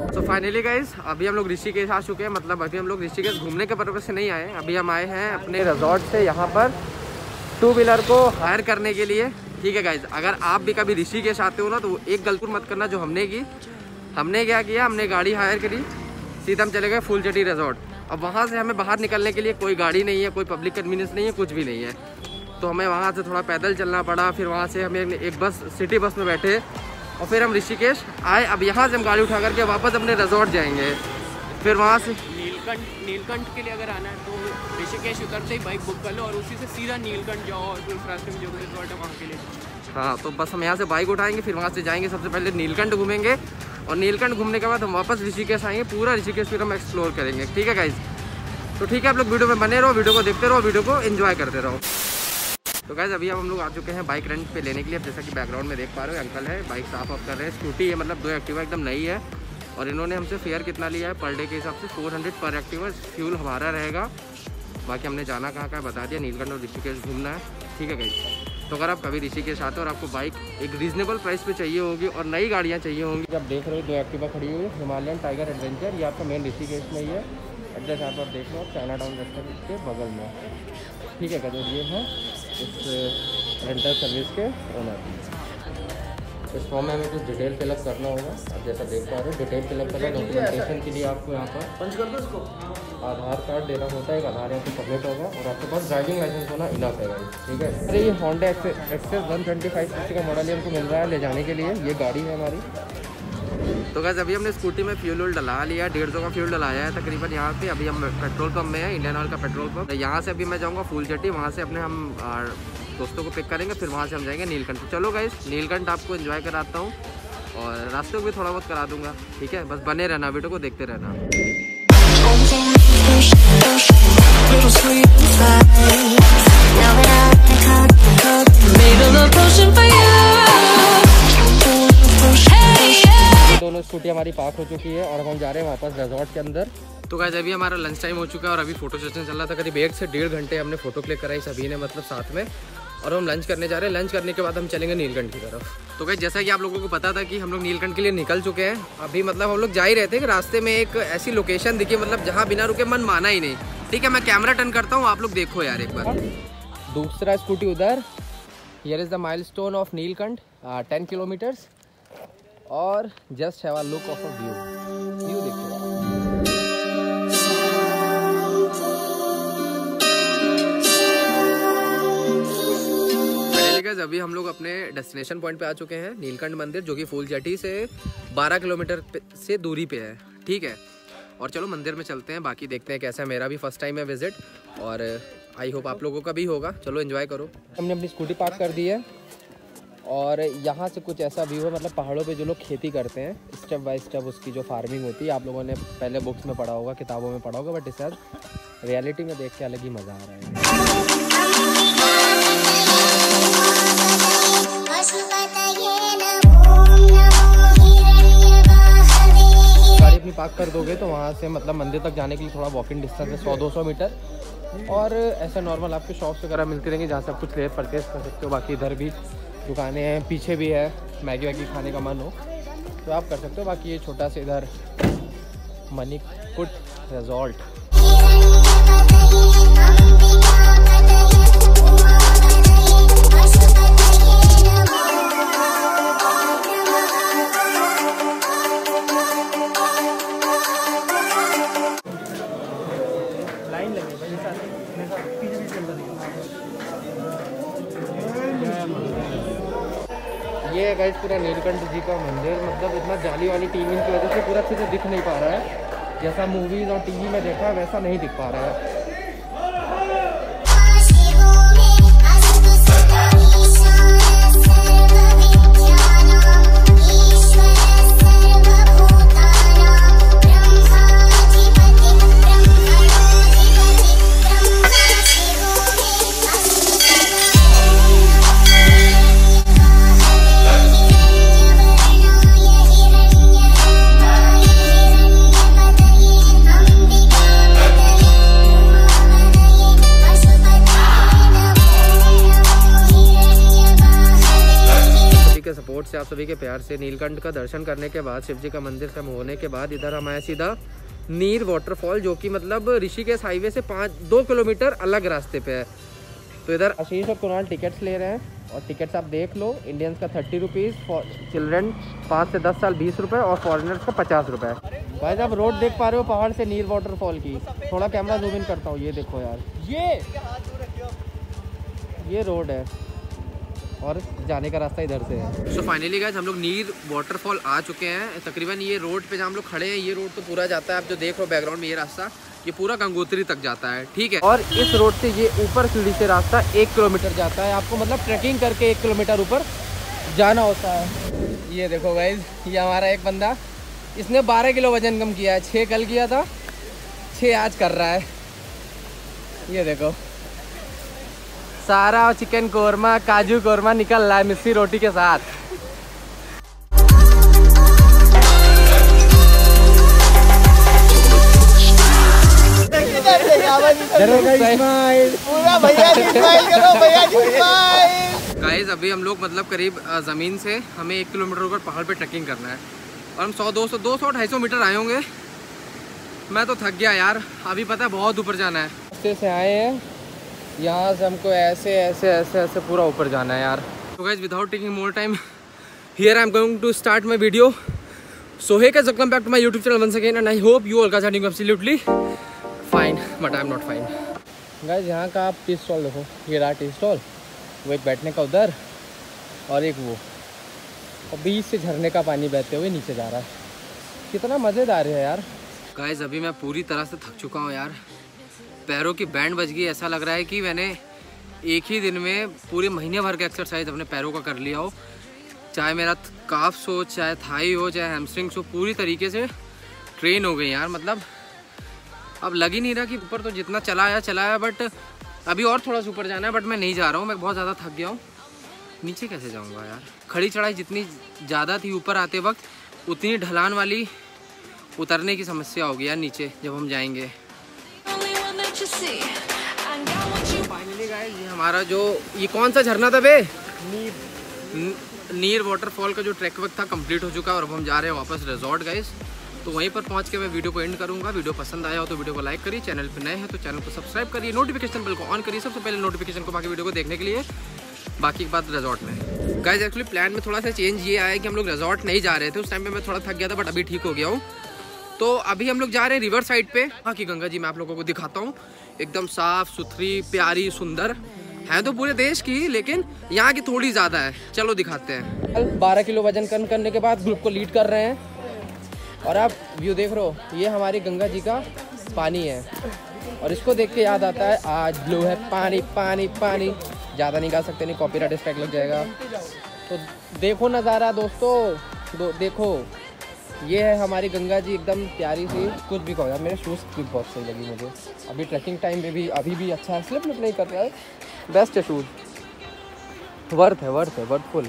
तो finally guys अभी हम लोग ऋषिकेश आ चुके हैं। मतलब अभी हम लोग ऋषिकेश घूमने के पर्पज से नहीं आए, अभी हम आए हैं अपने रिजॉर्ट से यहाँ पर 2 व्हीलर को हायर करने के लिए। ठीक है गाइस, अगर आप भी कभी ऋषिकेश आते हो ना तो एक गलती मत करना जो हमने की। हमने क्या किया, हमने गाड़ी हायर करी, सीधा हम चले गए फूलचटी रिजॉर्ट। अब वहाँ से हमें बाहर निकलने के लिए कोई गाड़ी नहीं है, कोई पब्लिक कन्वीनियंस नहीं है, कुछ भी नहीं है। तो हमें वहाँ से थोड़ा पैदल चलना पड़ा। फिर वहाँ से हमें एक बस, सिटी बस में बैठे और फिर हम ऋषिकेश आए। अब यहाँ से हम गाड़ी उठा करके वापस अपने रिजॉर्ट जाएंगे। फिर वहाँ से नीलकंठ के लिए अगर आना है तो ऋषिकेश उतरते ही बाइक बुक कर लो और उसी से सीधा नीलकंठ जाओ और फिर उस रास्ते में जो रिजॉर्ट है वहाँ के लिए। हाँ, तो बस हम यहाँ से बाइक उठाएंगे, फिर वहाँ से जाएंगे, सबसे पहले नीलकंठ घूमेंगे और नीलकंठ घूमने के बाद हम वापस ऋषिकेश आएंगे। पूरा ऋषिकेश फिर हम एक्सप्लोर करेंगे। ठीक है गाइज, तो ठीक है, आप लोग वीडियो में बने रहो, वीडियो को देखते रहो, वीडियो को एंजॉय करते रहो। तो गाइज अभी हम लोग आ चुके हैं बाइक रेंट पे लेने के लिए। जैसा कि बैकग्राउंड में देख पा रहे हो, अंकल है बाइक साफ ऑफ कर रहे हैं। स्कूटी है, मतलब 2 एक्टिवा एकदम नई है। और इन्होंने हमसे फेयर कितना लिया है पर डे के हिसाब से 400 पर एक्टिवा। फ्यूल हमारा रहेगा। बाकी हमने जाना कहाँ का बता दिया, नीलकंठ और ऋषिकेश घूमना है। ठीक है गाइज, तो अगर आप कभी ऋषिकेश आते हो और आपको बाइक एक रीजनेबल प्राइस पे चाहिए होगी और नई गाड़ियाँ चाहिए होंगी, आप देख रहे हो 2 एक्टिवा खड़ी हुई है, हिमालयन टाइगर एडवेंचर। ये आपका मेन ऋषिकेश में ही है। एड्रेस आप देख लो, चाइना टाउन रेस्टोरेंट के बगल में। ठीक है गाइज, ये है इस रेंटल सर्विस के ओनर। इस फॉर्म में हमें कुछ डिटेल फिलअप करना होगा। आप जैसा देख पा रहे हो, डिटेल फिलअप करना। डॉक्यूमेंटेशन के लिए आपको यहाँ पर पंच कर दो इसको, आधार कार्ड देना होता है, एक आधार यहाँ पे सबमिट होगा और आपके पास ड्राइविंग लाइसेंस होना इनफ है गाइस। ठीक है, अरे ये होंडा एक्सेस 125 का मॉडल हमको मिल रहा है ले जाने के लिए। ये गाड़ी है हमारी। तो गाइस अभी हमने स्कूटी में फ्यूल डला लिया, 150 का फ्यूल डलाया है तकरीबन यहाँ पे। अभी हम पेट्रोल पंप में है, इंडियन ऑयल का पेट्रोल पंप। यहाँ से अभी मैं जाऊँगा फूलचटी, वहाँ से अपने हम दोस्तों को पिक करेंगे, फिर वहाँ से हम जाएंगे नीलकंठ। चलो गाइस, नीलकंठ आपको एंजॉय कराता हूँ और रास्ते को भी थोड़ा बहुत करा दूंगा। ठीक है, बस बने रहना, वीडियो को देखते रहना। दोनों स्कूटी हमारी पार्क हो चुकी है और हम जा रहे हैं वापस रिजॉर्ट के अंदर। तो गाइस अभी हमारा लंच टाइम हो चुका है और अभी फोटो सेशन चल रहा था। करीब 1 से 1.5 घंटे हमने फोटो क्लिक कराई सभी ने, मतलब साथ में। और हम लंच करने जा रहे हैं। लंच करने के बाद हम चलेंगे नीलकंठ की तरफ। तो गाइस जैसा कि आप लोगों को पता था कि हम लोग नीलकंठ के लिए निकल चुके हैं। अभी मतलब हम लोग जा ही रहे थे कि रास्ते में एक ऐसी लोकेशन दिखी, मतलब जहाँ बिना रुके मन माना ही नहीं। ठीक है, मैं कैमरा टर्न करता हूँ, आप लोग देखो यार एक बार। दूसरा स्कूटी उधर। Here is the milestone of Neelkanth, 10 kilometres. और just have a look of a view देखो। अभी हम लोग अपने डेस्टिनेशन पॉइंट पे आ चुके हैं, नीलकंठ मंदिर, जो कि फूलचटी से 12 किलोमीटर से दूरी पे है। ठीक है, और चलो मंदिर में चलते हैं, बाकी देखते हैं कैसा है। मेरा भी फर्स्ट टाइम है विजिट और आई होप आप लोगों का भी होगा। चलो एंजॉय करो। हमने अपनी स्कूटी पार्क कर दी है और यहाँ से कुछ ऐसा व्यू है, मतलब पहाड़ों पे जो लोग खेती करते हैं, स्टेप बाय स्टेप उसकी जो फार्मिंग होती है, आप लोगों ने पहले बुक्स में पढ़ा होगा, किताबों में पढ़ा होगा, बट इस रियलिटी में देख के अलग ही मज़ा आ रहा है। गाड़ी अपनी पार्क कर दोगे तो वहाँ से मतलब मंदिर तक जाने के लिए थोड़ा वॉकिंग डिस्टेंस है, 100-200 मीटर। और ऐसा नॉर्मल आपके शॉप्स वगैरह मिलती रहेंगी जहाँ से आप कुछ ले परचेज कर सकते हो। बाकी इधर भी दुकानें हैं, पीछे भी है, मैगी वैगी खाने का मन हो तो आप कर सकते हो। बाकी ये छोटा सा इधर मणिकूट रिजॉर्ट। ये है गाइस पूरा नीलकंठ जी का मंदिर। मतलब इतना जाली वाली टीवी की वजह से पूरा अच्छे से दिख नहीं पा रहा है। जैसा मूवीज़ और टीवी में देखा है वैसा नहीं दिख पा रहा है। सभी के प्यार से। नीलकंठ का दर्शन करने के बाद, शिव जी का मंदिर से होने के बाद इधर हम आए सीधा नीर वाटरफॉल, जो कि मतलब ऋषिकेश हाईवे से 2 किलोमीटर अलग रास्ते पे है। तो इधर आशीष और कुणाल टिकट्स ले रहे हैं और टिकट्स आप देख लो। इंडियंस का 30 रुपीज़, चिल्ड्रन 5 से 10 साल 20 रुपये और फॉरेनर्स का 50 रुपये। भाई आप रोड देख पा रहे हो पहाड़ से नीर वाटरफॉल की। थोड़ा कैमरा जूम इन करता हूँ, ये देखो यार, ये रोड है और जाने का रास्ता इधर से है। सो फाइनली गाइस हम लोग नीर वाटरफॉल आ चुके हैं। तकरीबन ये रोड पे जहाँ हम लोग खड़े हैं, ये रोड तो पूरा जाता है, आप जो देख रहे हो बैकग्राउंड में ये रास्ता, ये पूरा गंगोत्री तक जाता है, ठीक है। और इस रोड से ये ऊपर सीढ़ी से रास्ता 1 किलोमीटर जाता है। आपको मतलब ट्रैकिंग करके 1 किलोमीटर ऊपर जाना होता है। ये देखो गाइस, ये हमारा एक बंदा, इसने 12 किलो वजन कम किया है। 6 कल किया था, 6 आज कर रहा है। ये देखो सारा चिकन कोरमा, काजू कोरमा निकल रहा है मिस्सी रोटी के साथ। गाइस अभी हम लोग मतलब करीब ज़मीन से हमें 1 किलोमीटर ऊपर पहाड़ पे ट्रैकिंग करना है और हम 100, 200, 250 मीटर आए होंगे। मैं तो थक गया यार, अभी पता है बहुत ऊपर जाना है। रास्ते से आए हैं, यहाँ से हमको ऐसे ऐसे ऐसे ऐसे पूरा ऊपर जाना है यार। तो guys without taking more time, here I am going to start my video. So hey guys, welcome back to my YouTube channel once again and I hope you all guys are doing absolutely fine, but I am not fine. Guys यहाँ का आप tea stall देखो, ये रहा tea stall, वो एक बैठने का उधर और एक वो, और बीच से झरने का पानी बहते हुए नीचे जा रहा है। कितना मज़ेदार है यार। गाइस अभी मैं पूरी तरह से थक चुका हूँ यार, पैरों की बैंड बज गई। ऐसा लग रहा है कि मैंने एक ही दिन में पूरे महीने भर का एक्सरसाइज अपने पैरों का कर लिया हो। चाहे मेरा काफ्स हो, चाहे थाई हो, चाहे हैमस्ट्रिंग्स हो, पूरी तरीके से ट्रेन हो गई यार। मतलब अब लग ही नहीं रहा कि ऊपर तो जितना चलाया, बट अभी और थोड़ा सा ऊपर जाना है, बट मैं नहीं जा रहा हूँ। मैं बहुत ज़्यादा थक गया हूँ। नीचे कैसे जाऊँगा यार? खड़ी चढ़ाई जितनी ज़्यादा थी ऊपर आते वक्त, उतनी ढलान वाली उतरने की समस्या होगी यार नीचे जब हम जाएंगे। फाइनली गाइस ये हमारा जो, ये कौन सा झरना था बे? नीर वाटरफॉल का जो ट्रैक वर्क था कंप्लीट हो चुका है और अब हम जा रहे हैं वापस रिजॉर्ट गाइस। तो वहीं पर पहुंच के मैं वीडियो को एंड करूंगा। वीडियो पसंद आया हो तो वीडियो को लाइक करिए, चैनल पर नए हैं तो चैनल को सब्सक्राइब करिए, नोटिफिकेशन बेल को ऑन करिए सबसे पहले नोटिफिकेशन को, बाकी वीडियो को देखने के लिए। बाकी की बात रिजॉर्ट में गाइस, एक्चुअली प्लान में थोड़ा सा चेंज ये आया कि हम लोग रिजॉर्ट नहीं जा रहे थे। उस टाइम पे मैं थोड़ा थक गया था, बट अभी ठीक हो गया हूँ। तो अभी हम लोग जा रहे हैं रिवर साइड पे। वहाँ की गंगा जी मैं आप लोगों को दिखाता हूँ, एकदम साफ सुथरी, प्यारी, सुंदर है तो पूरे देश की, लेकिन यहाँ की थोड़ी ज़्यादा है। चलो दिखाते हैं। 12 किलो वजन कम करने के बाद ग्रुप को लीड कर रहे हैं और आप व्यू देख रहे हो, ये हमारी गंगा जी का पानी है और इसको देख के याद आता है आज ब्लू है पानी पानी पानी। ज़्यादा नहीं गा सकते, नहीं कॉपीराइट स्ट्राइक लग जाएगा। तो देखो नज़ारा दोस्तों, देखो ये है हमारी गंगा जी, एकदम प्यारी सी। कुछ भी कहो यार, मेरे शूज़ की बहुत सही लगी मुझे। अभी ट्रैकिंग टाइम में भी अभी भी अच्छा है, स्लिप नहीं कर रहा है, बेस्ट है शूज़, वर्थ है वर्थफुल।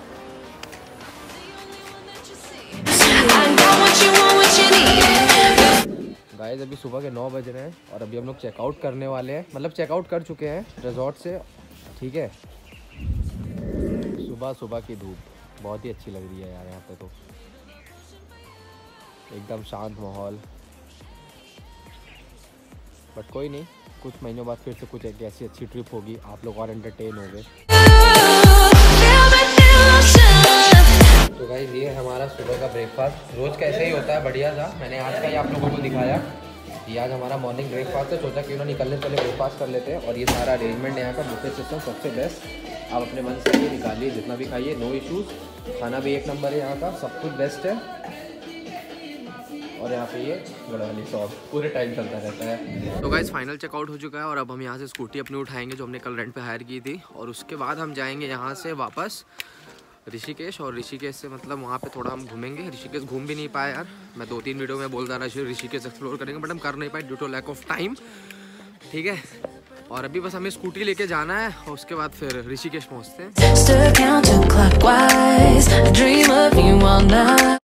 गाइस अभी सुबह के 9 बज रहे हैं और अभी हम लोग चेकआउट करने वाले हैं, मतलब चेकआउट कर चुके हैं रिजॉर्ट से, ठीक है। सुबह की धूप बहुत ही अच्छी लग रही है यार यहाँ पे, तो एकदम शांत माहौल। बट कोई नहीं, कुछ महीनों बाद फिर से कुछ एक ऐसी अच्छी ट्रिप होगी, आप लोग और एंटरटेन होंगे। तो गाइस ये है हमारा सुबह का ब्रेकफास्ट। रोज़ का ऐसे ही होता है, बढ़िया सा। मैंने आज का ही आप लोगों को दिखाया। ये आज हमारा मॉर्निंग ब्रेकफास्ट है, सोचा क्यों ना निकलने से पहले ब्रेकफास्ट कर लेते हैं। और ये सारा अरेंजमेंट यहाँ का बुफे सिस्टम सबसे बेस्ट। आप अपने मन से निकालिए, जितना भी खाइए, नो इश्यूज़। खाना भी एक नंबर है यहाँ का, सब कुछ बेस्ट है। और यहाँ पे ये गढ़वाली शॉप पूरे टाइम चलता रहता है। तो गाइस फाइनल चेकआउट हो चुका है और अब हम यहाँ से स्कूटी अपनी उठाएंगे जो हमने कल रेंट पे हायर की थी, और उसके बाद हम जाएंगे यहाँ से वापस ऋषिकेश। और ऋषिकेश से मतलब वहाँ पे थोड़ा हम घूमेंगे। ऋषिकेश घूम भी नहीं पाए यार, मैं 2-3 वीडियो में बोल रहा था ऋषिकेश एक्सप्लोर करेंगे, बट हम कर नहीं पाए due to lack of time, ठीक है। और अभी बस हमें स्कूटी लेके जाना है और उसके बाद फिर ऋषिकेश पहुँचते हैं।